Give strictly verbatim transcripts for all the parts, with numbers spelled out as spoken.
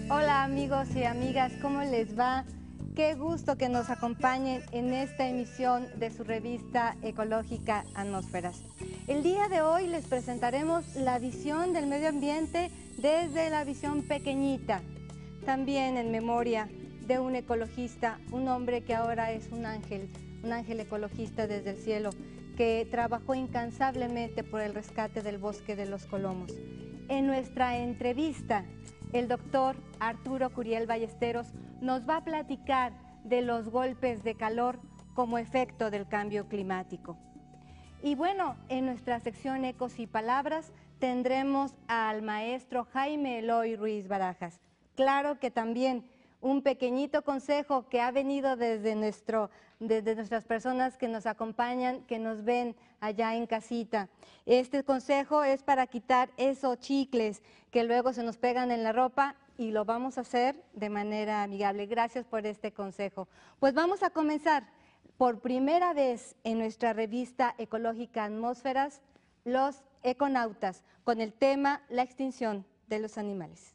Hola amigos y amigas, ¿cómo les va? Qué gusto que nos acompañen en esta emisión de su revista ecológica Atmósferas. El día de hoy les presentaremos la visión del medio ambiente desde la visión pequeñita, también en memoria de un ecologista, un hombre que ahora es un ángel, un ángel ecologista desde el cielo, que trabajó incansablemente por el rescate del bosque de los Colomos. En nuestra entrevista, el doctor Arturo Curiel Ballesteros nos va a platicar de los golpes de calor como efecto del cambio climático. Y bueno, en nuestra sección Ecos y Palabras tendremos al maestro Jaime Eloy Ruiz Barajas. Claro que también un pequeñito consejo que ha venido desde, nuestro, desde nuestras personas que nos acompañan, que nos ven allá en casita. Este consejo es para quitar esos chicles que luego se nos pegan en la ropa y lo vamos a hacer de manera amigable. Gracias por este consejo. Pues vamos a comenzar por primera vez en nuestra revista ecológica Atmósferas, los econautas, con el tema la extinción de los animales.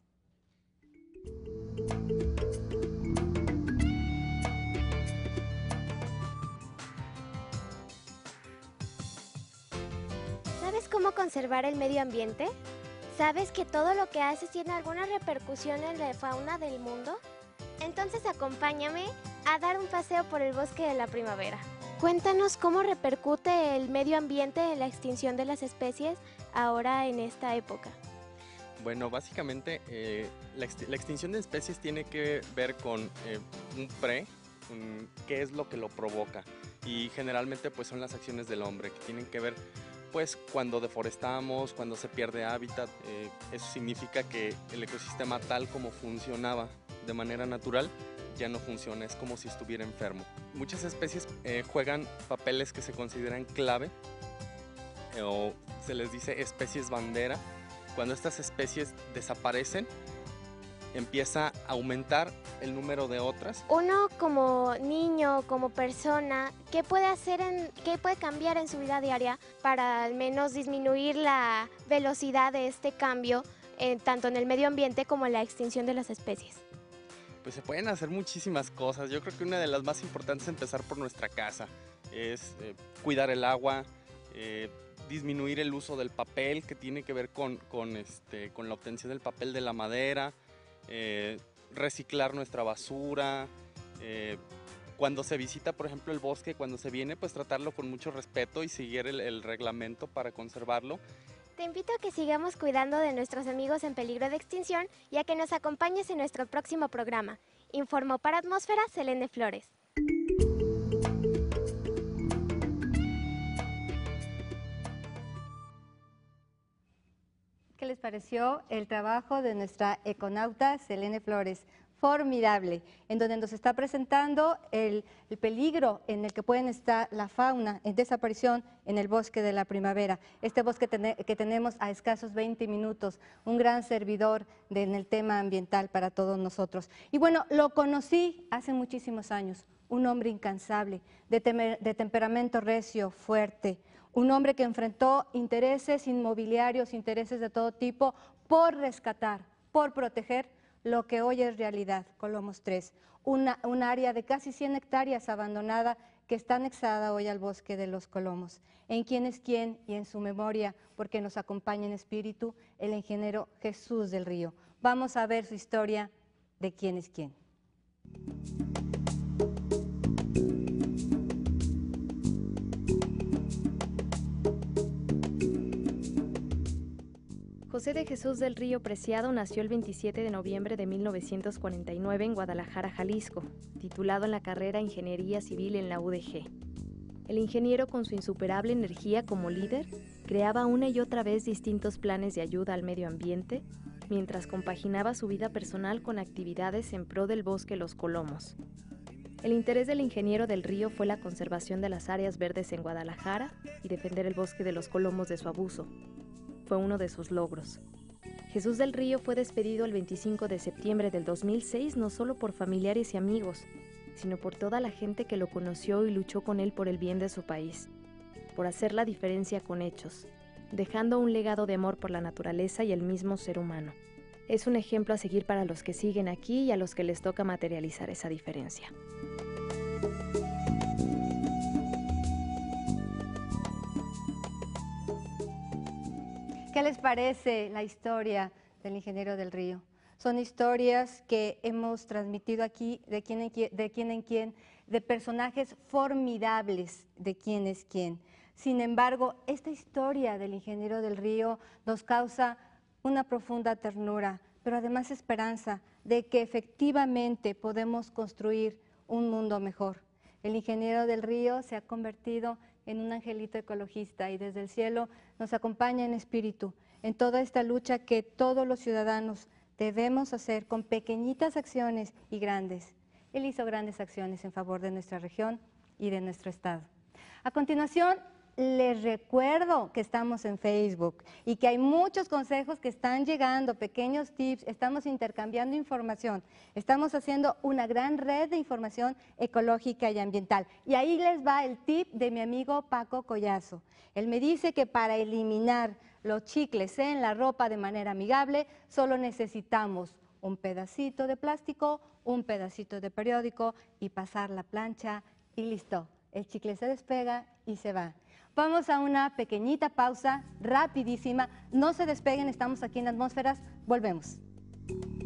¿Sabes cómo conservar el medio ambiente? ¿Sabes que todo lo que haces tiene alguna repercusión en la fauna del mundo? Entonces acompáñame a dar un paseo por el bosque de la primavera. Cuéntanos cómo repercute el medio ambiente en la extinción de las especies ahora en esta época. Bueno, básicamente eh, la, ext la extinción de especies tiene que ver con eh, un pre, un, qué es lo que lo provoca, y generalmente pues son las acciones del hombre que tienen que ver pues cuando deforestamos, cuando se pierde hábitat. Eh, eso significa que el ecosistema tal como funcionaba de manera natural ya no funciona, es como si estuviera enfermo. Muchas especies eh, juegan papeles que se consideran clave eh, o se les dice especies bandera. Cuando estas especies desaparecen, empieza a aumentar el número de otras. Uno como niño, como persona, ¿qué puede hacer, en, qué puede cambiar en su vida diaria para al menos disminuir la velocidad de este cambio, eh, tanto en el medio ambiente como en la extinción de las especies? Pues se pueden hacer muchísimas cosas. Yo creo que una de las más importantes es empezar por nuestra casa. Es eh, cuidar el agua, eh, disminuir el uso del papel, que tiene que ver con, con, este, con la obtención del papel de la madera, eh, reciclar nuestra basura. Eh, cuando se visita, por ejemplo, el bosque, cuando se viene, pues tratarlo con mucho respeto y seguir el, el reglamento para conservarlo. Te invito a que sigamos cuidando de nuestros amigos en peligro de extinción y a que nos acompañes en nuestro próximo programa. Informó para Atmósfera Selene Flores. ¿Qué les pareció el trabajo de nuestra econauta Selene Flores? Formidable, en donde nos está presentando el, el peligro en el que pueden estar la fauna en desaparición en el bosque de la primavera. Este bosque ten, que tenemos a escasos veinte minutos, un gran servidor de, en el tema ambiental para todos nosotros. Y bueno, lo conocí hace muchísimos años, un hombre incansable, de, temer, de temperamento recio, fuerte, un hombre que enfrentó intereses inmobiliarios, intereses de todo tipo, por rescatar, por proteger lo que hoy es realidad, Colomos tres, una, un área de casi cien hectáreas abandonada que está anexada hoy al bosque de los Colomos. En quién es quién y en su memoria, porque nos acompaña en espíritu, el ingeniero Jesús del Río. Vamos a ver su historia de quién es quién. José de Jesús del Río Preciado nació el veintisiete de noviembre de mil novecientos cuarenta y nueve en Guadalajara, Jalisco, titulado en la carrera Ingeniería Civil en la U D G. El ingeniero, con su insuperable energía como líder, creaba una y otra vez distintos planes de ayuda al medio ambiente, mientras compaginaba su vida personal con actividades en pro del bosque Los Colomos. El interés del ingeniero del Río fue la conservación de las áreas verdes en Guadalajara y defender el bosque de los Colomos de su abuso. Fue uno de sus logros. Jesús del Río fue despedido el veinticinco de septiembre del dos mil seis no solo por familiares y amigos, sino por toda la gente que lo conoció y luchó con él por el bien de su país, por hacer la diferencia con hechos, dejando un legado de amor por la naturaleza y el mismo ser humano. Es un ejemplo a seguir para los que siguen aquí y a los que les toca materializar esa diferencia. ¿Qué les parece la historia del ingeniero del río? Son historias que hemos transmitido aquí de quién en quién, de quién en quién, de personajes formidables de quién es quién. Sin embargo, esta historia del ingeniero del río nos causa una profunda ternura, pero además esperanza de que efectivamente podemos construir un mundo mejor. El ingeniero del río se ha convertido en un angelito ecologista y desde el cielo nos acompaña en espíritu en toda esta lucha que todos los ciudadanos debemos hacer con pequeñitas acciones y grandes. Él hizo grandes acciones en favor de nuestra región y de nuestro estado. A continuación, les recuerdo que estamos en Facebook y que hay muchos consejos que están llegando, pequeños tips, estamos intercambiando información, estamos haciendo una gran red de información ecológica y ambiental. Y ahí les va el tip de mi amigo Paco Collazo. Él me dice que para eliminar los chicles en la ropa de manera amigable, solo necesitamos un pedacito de plástico, un pedacito de periódico y pasar la plancha y listo. El chicle se despega y se va. Vamos a una pequeñita pausa, rapidísima. No se despeguen, estamos aquí en Atmósferas. Volvemos.